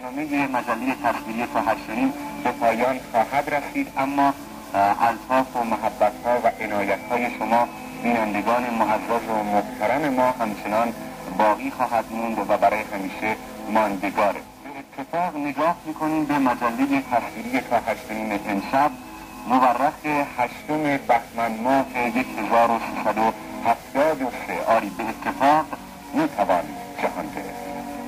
برنامه مجله تصویری تا 8:30 به پایان خواهد رسید، اما الطاف و محبت‌ها و عنایت‌های شما بینندگان معزز و محترم ما همچنان باقی خواهد موند و برای همیشه ماندگاره. به اتفاق نگاه می‌کنیم به مجله تصویری تا 8:30 امشب، مورخ 8 بهمن ماه 1373. آری به اتفاق می‌توان جهان گرفت.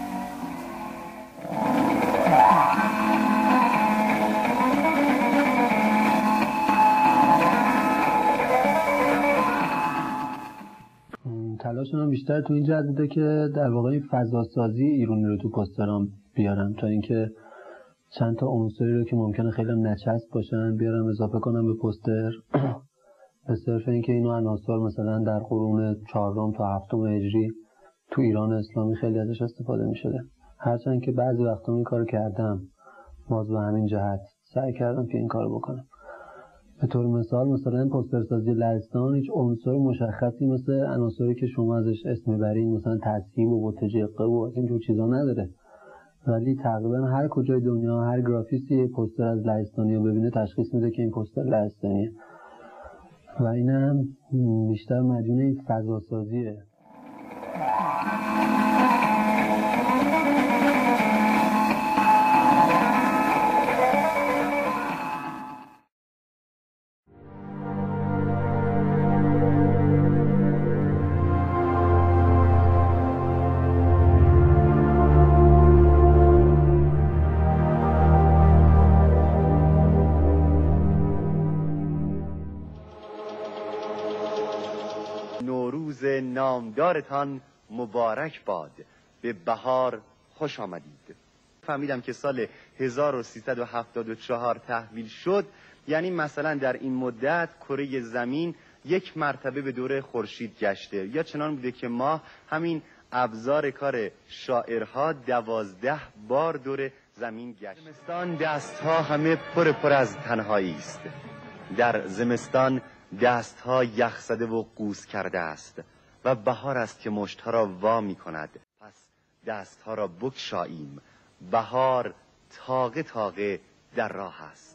تلاششون هم بیشتر تو این جهت بوده که در واقع این فضاسازی ایرانی رو تو پوسترام بیارم، تا اینکه چند تا عنصری رو که ممکنه خیلی نچسب باشن بیارم اضافه کنم به پوستر به صرف اینکه اینو عناصر مثلا در قرون 4 تا 7 هجری تو ایران اسلامی خیلی ازش استفاده می شده. هرچند که بعضی وقتا این کارو کردم، باز به همین جهت سعی کردم که این کارو بکنم. به طور مثال مثلا پوسترسازی لهستان هیچ عنصر مشخصی مثل عناصری که شما ازش اسم میبرین مثلا ترتیب و بوتجقه و اینجور چیزا نداره، ولی تقریبا هر کجای دنیا هر گرافیستی پوستر از لهستانی رو ببینه تشخیص میده که این پوستر لهستانیه و این هم بیشتر مدیون این فضاسازیه. نوروز نامدارتان مبارک باد، به بهار خوش آمدید. فهمیدم که سال 1374 تحویل شد، یعنی مثلا در این مدت کره زمین 1 مرتبه به دور خورشید گشته، یا چنان بوده که ماه همین ابزار کار شاعرها 12 بار دور زمین گشت. زمستان دستها همه پر از تنهایی است. در زمستان دستها یخ زده و قوس کرده است و بهار است که مشتها را وا می کند. پس دستها را بگشاییم، بهار تاقه تاقه در راه است.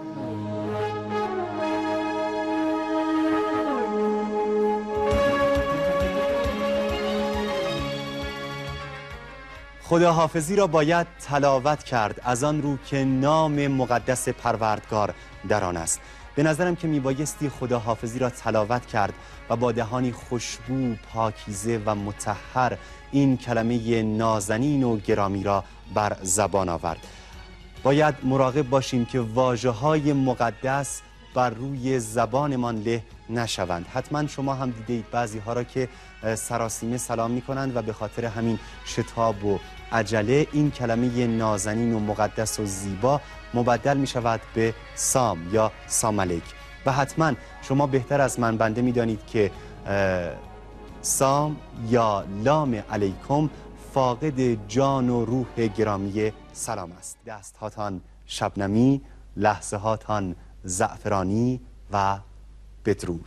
خداحافظی را باید تلاوت کرد، از آن رو که نام مقدس پروردگار در آن است. به نظرم که میبایستی خداحافظی را تلاوت کرد و با دهانی خوشبو، پاکیزه و مطهر این کلمه نازنین و گرامی را بر زبان آورد. باید مراقب باشیم که واژه‌های مقدس بر روی زبانمان له نشوند. حتما شما هم دیدید بعضی ها را که سراسیمه سلام می کنند و به خاطر همین شتاب و عجله این کلمه نازنین و مقدس و زیبا مبدل می شود به سام یا سام علیک. و حتما شما بهتر از من بنده می دانید که سام یا لام علیکم فاقد جان و روح گرامی سلام است. دست هاتان شبنمی، لحظه هاتان زعفرانی و بدرود.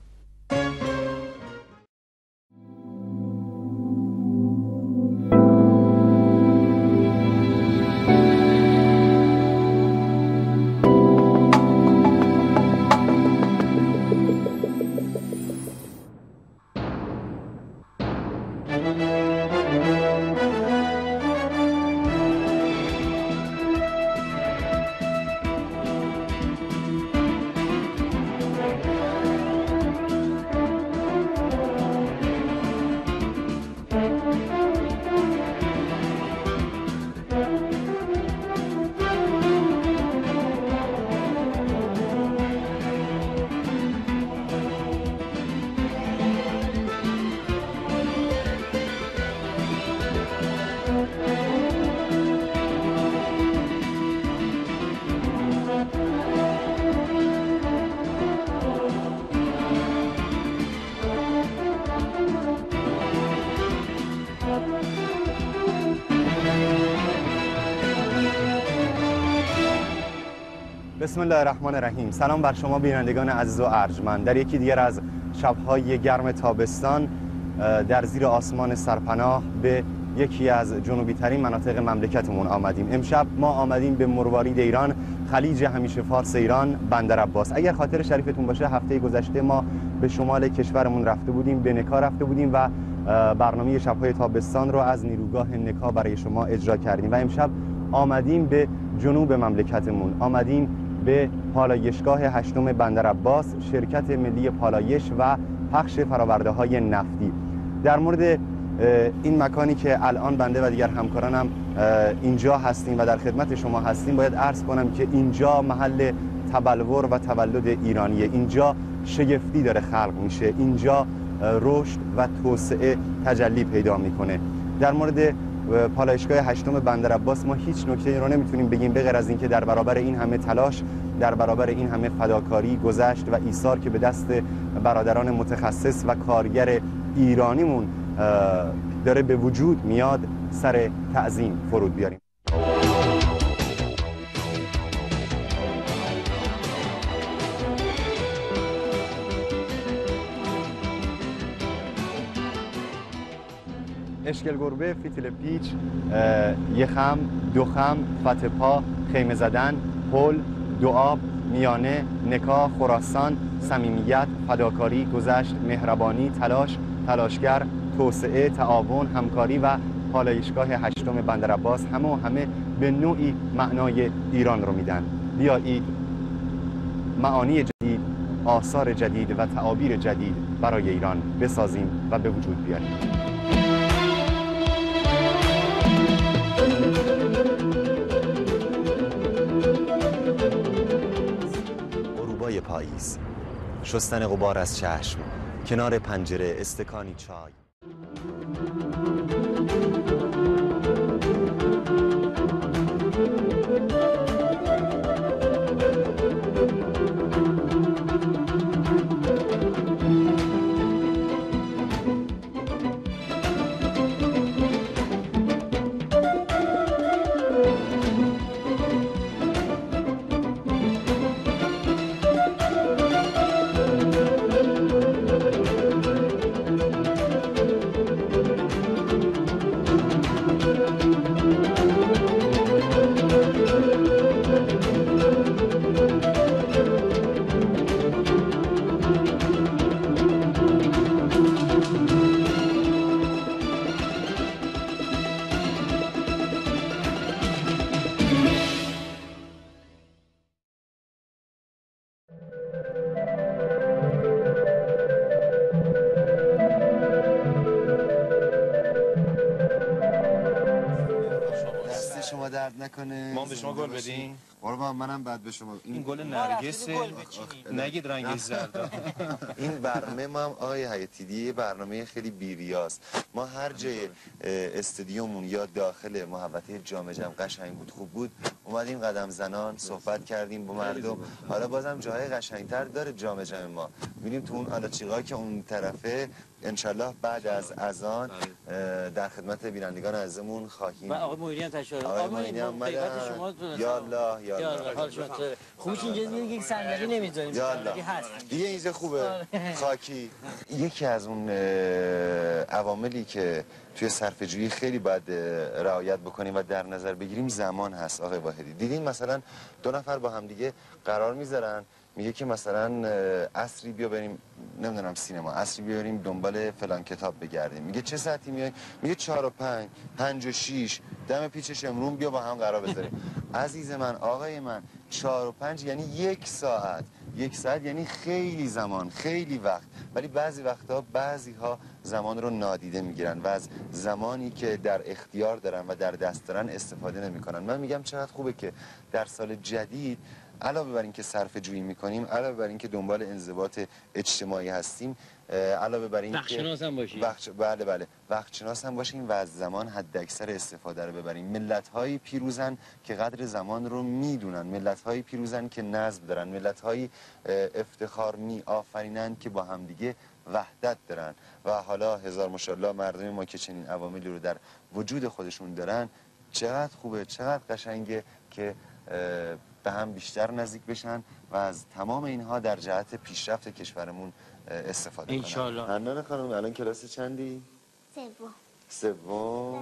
بسم الله الرحمن الرحیم. سلام بر شما بینندگان عزیز و ارجمند. در یکی دیگر از شب‌های گرم تابستان در زیر آسمان سرپناه به یکی از جنوبی ترین مناطق مملکتمون آمدیم. امشب ما آمدیم به مروارید ایران، خلیج همیشه فارس ایران، بندر عباس. اگر خاطر شریفتون باشه هفته گذشته ما به شمال کشورمون رفته بودیم، به نکا رفته بودیم و برنامه شب‌های تابستان رو از نیروگاه نکا برای شما اجرا کردیم و امشب آمدیم به جنوب مملکتمون، آمدیم به پالایشگاه هشتم بندر عباس، شرکت ملی پالایش و پخش فرآورده‌های نفتی. در مورد این مکانی که الان بنده و دیگر همکارانم اینجا هستیم و در خدمت شما هستیم، باید عرض کنم که اینجا محل تبلور و تولد ایرانیه. اینجا شگفتی داره خلق میشه، اینجا رشد و توسعه تجلی پیدا میکنه. در مورد پالایشگاه هشتم بندر عباس ما هیچ نکته‌ای رو نمیتونیم بگیم به غیر از اینکه در برابر این همه تلاش، در برابر این همه فداکاری، گذشت و ایثار که به دست برادران متخصص و کارگر ایرانیمون داره به وجود میاد، سر تعظیم فرود بیاریم. اشکل گربه، فیتیل پیچ، یخم، دوخم، فتح پا، خیمه زدن، پل، دوآب، میانه، نکا، خراسان، صمیمیت، فداکاری، گذشت، مهربانی، تلاش، تلاشگر، توسعه، تعاون، همکاری و پالایشگاه هشتم بندر عباس همه به نوعی معنای ایران رو میدن. بیایید معانی جدید، آثار جدید و تعابیر جدید برای ایران بسازیم و به وجود بیاریم. غروبای پاییز، شستن غبار از چشم، کنار پنجره استکانی چای. شما درد نکنه. ما به شما گل بدیم؟ قربان منم بعد به شما. این گل نرگسه، نگید رنگش زرده. این برنامه ما هم آقای حیاتیدی برنامه خیلی بیریاست. ما هر جای استادیومون یا داخل محوطه جام جم قشنگ بود، خوب بود، اومدیم قدم زنان صحبت کردیم با مردم. حالا بازم جای قشنگتر داره جام جم ما. میریم تو اون آلاچیقا که اون طرفه، انشالله بعد از اذان در خدمت بینندگان عزیزمون خواهیم. و آقای معینی هم تشریف آقای معینی هم اومدن. یا الله یا الله. حال شما خوبش. اینجا یک صندلی نمیذاریم، صندلی هست دیگه. اینجا خوبه خاکی. یکی از اون عواملی که توی صرفه‌جویی خیلی باید رعایت بکنیم و در نظر بگیریم زمان هست. آقای واحدی دیدین مثلا دو نفر با هم دیگه قرار میذارن، میگه که مثلا عصری بیا بریم نمیدونم سینما، عصری بیا بریم دنبال فلان کتاب بگردیم. میگه چه ساعتی میای؟ میگه 4 و 5، 5 و 6، دم پیچش امرون بیا با هم قرار بذاریم. عزیز من، آقای من، 4 و 5 یعنی 1 ساعت. 1 ساعت یعنی خیلی زمان، خیلی وقت. ولی بعضی وقتا بعضی‌ها زمان رو نادیده میگیرن و از زمانی که در اختیار دارن و در دست دارن استفاده نمیکنن. من میگم چقدر خوبه که در سال جدید علاوه بر اینکه صرفه‌جویی میکنیم، علاوه بر اینکه دنبال انضباط اجتماعی هستیم، علاوه بر اینکه وقت‌شناس هم باشیم. بله وقت‌شناس هم باشیم و از زمان حداکثر استفاده رو ببریم. ملت‌های پیروزن که قدر زمان رو میدونن، ملت‌های پیروزن که نظم دارن، ملت‌های افتخار میآفرینن که با همدیگه وحدت دارن. و حالا هزار ماشاءالله مردم ما که چنین عواملی رو در وجود خودشون دارن، چقدر خوبه، چقدر قشنگه که به هم بیشتر نزدیک بشن و از تمام اینها در جهت پیشرفت کشورمون استفاده کنن. انشالله. حنان خانم الان کلاس چندی؟ سوم. سوم.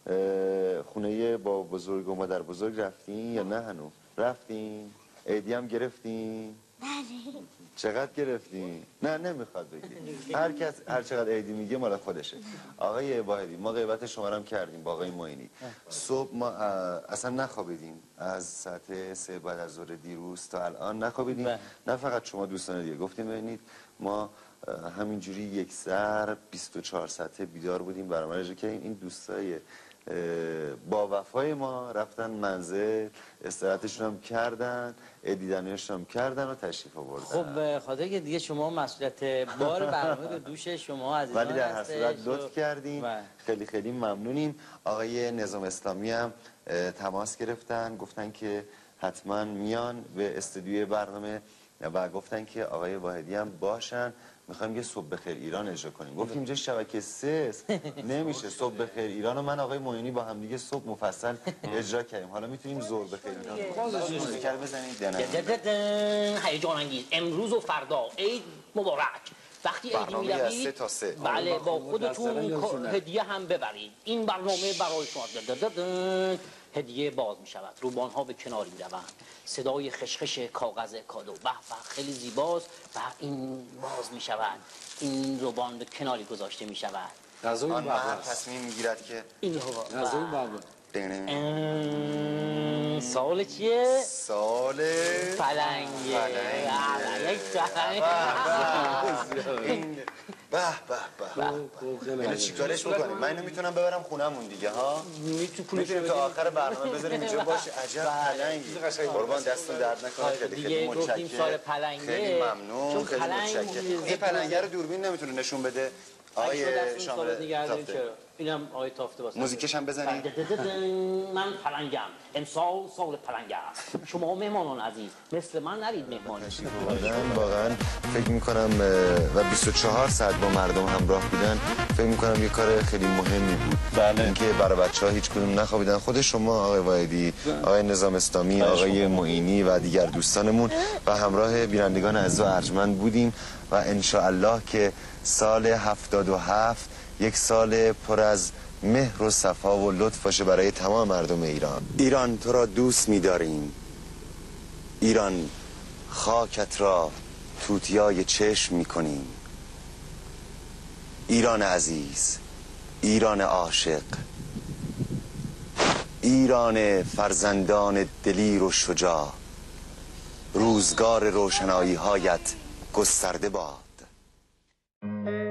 خونه با بزرگ و مادر بزرگ رفتین یا نه هنوز؟ رفتین؟ عیدی هم گرفتین؟ بله. چقدر گرفتین؟ نه نمیخواد بگی. هر کس هر چقدر عیدی میگه مال خودشه. آقای واحدی ما غیبت شما رو هم کردیم با آقای معینی. صبح ما اصلا نخوابیدیم از ساعت 3 بعد از ظهر دیروز تا الان نخوابیدیم. نه فقط شما دوستان دیگه گفتیم ببینید ما همینجوری یک سر 24 ساعته بیدار بودیم برنامه اجرا کردیم. این دوستای با وفای ما رفتن منزل استراحتشون هم کردن دیدنشون هم کردن و تشریف آوردن. خب خاطر که دیگه شما مسئولیت بار برنامه رو دوش شما عزیزان ولی در هر صورت لطف کردیم خیلی خیلی ممنونیم. آقای نظام اسلامی هم تماس گرفتن گفتن که حتما میان به استودیوی برنامه و گفتن که آقای واحدی هم باشن میخوایم یه صبح بخیر ایران اجرا کنیم. گفتیم اینجا شبکه 3 نمیشه صبح بخیر ایران و من آقای معینی با هم دیگه صبح مفصل اجرا کردیم. حالا میتونیم ظهر بخیر ایران موسیقی بزنید. هیجان انگیز امروز و فردا عید مبارک. وقتی عیدی میروید بله با خودتون هدیه هم ببرید. این برنامه برای شما هدیه باز می شود. روبان ها به کنار می روند. صدای خشخش کاغذ کادو به خیلی زیباست و این باز می شود. این روبان به کناری گذاشته می شود. آن مرد تصمیم می گیرد که این غذای بابا سال چیه؟ سال پلنگه. این به اینو چیکارش میکنیم؟ من اینو میتونم ببرم خونمون دیگه ها؟ میتونیم تا آخر برنامه بذاریم اینجا باشه. عجب پلنگی. قربان دستون درد نکنه. خیلی متشکرم. خیلی ممنون. خیلی متشکرم. این پلنگه رو دوربین نمیتونه نشون بده. آقای شامل تافته اینم آقای تافته واسه موزیکش هم بزنید. من پلنگم. امسال سال پلنگ است. شما مهمانان عزیز مثل من نرید مهمانی. واقعا فکر میکنم و 24 ساعت با مردم همراه بودن فکر میکنم یه کار خیلی مهمی بود. اینکه برای بچه‌ها هیچ کدوم نخوابیدن. خود شما آقای واحدی، آقای نظام اسلامی، آقای معینی و دیگر دوستانمون و همراه بینندگان عزیز و ارجمند بودیم و ان شاء الله که سال 77 یک سال پر از مهر و صفا و لطف باشه برای تمام مردم ایران. ایران تو را دوست می‌داریم. ایران خاکت را توتیای چشم می‌کنیم. ایران عزیز، ایران عاشق، ایران فرزندان دلیر و شجاع، روزگار روشنایی هایت گسترده باد.